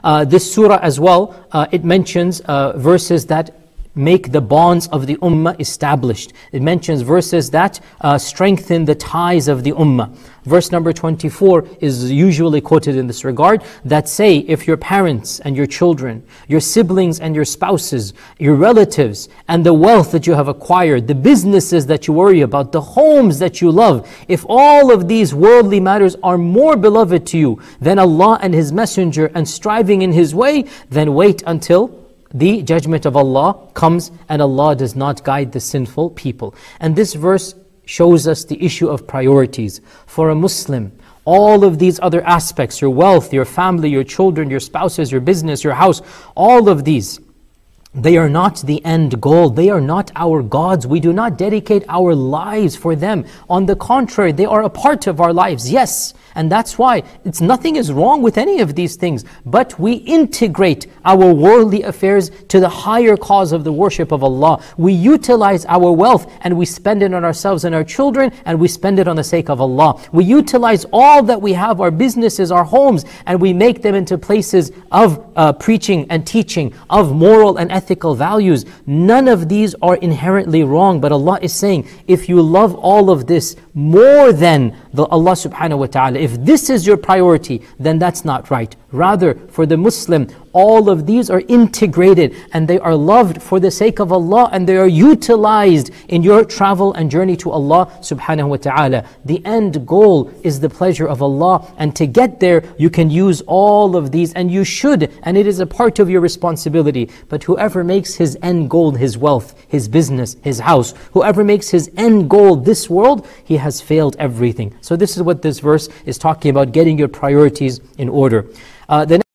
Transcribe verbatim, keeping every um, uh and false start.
Uh, this surah as well, uh, it mentions uh, verses that make the bonds of the ummah established. It mentions verses that uh, strengthen the ties of the ummah. Verse number twenty-four is usually quoted in this regard, that say, if your parents and your children, your siblings and your spouses, your relatives, and the wealth that you have acquired, the businesses that you worry about, the homes that you love, if all of these worldly matters are more beloved to you than Allah and His Messenger and striving in His way, then wait until the judgment of Allah comes, and Allah does not guide the sinful people. And this verse shows us the issue of priorities. For a Muslim, all of these other aspects, your wealth, your family, your children, your spouses, your business, your house, all of these, they are not the end goal. They are not our gods. We do not dedicate our lives for them. On the contrary, they are a part of our lives, yes. And that's why it's nothing is wrong with any of these things. But we integrate our worldly affairs to the higher cause of the worship of Allah. We utilize our wealth and we spend it on ourselves and our children, and we spend it on the sake of Allah. We utilize all that we have, our businesses, our homes, and we make them into places of uh, preaching and teaching, of moral and ethical values. None of these are inherently wrong, but Allah is saying, if you love all of this more than the Allah subhanahu wa ta'ala, if this is your priority, then that's not right. Rather, for the Muslim, all of these are integrated and they are loved for the sake of Allah, and they are utilized in your travel and journey to Allah subhanahu wa ta'ala. The end goal is the pleasure of Allah, and to get there you can use all of these, and you should, and it is a part of your responsibility. But whoever makes his end goal his wealth, his business, his house, whoever makes his end goal this world, he has failed everything. So this is what this verse is talking about, getting your priorities in order. Uh, the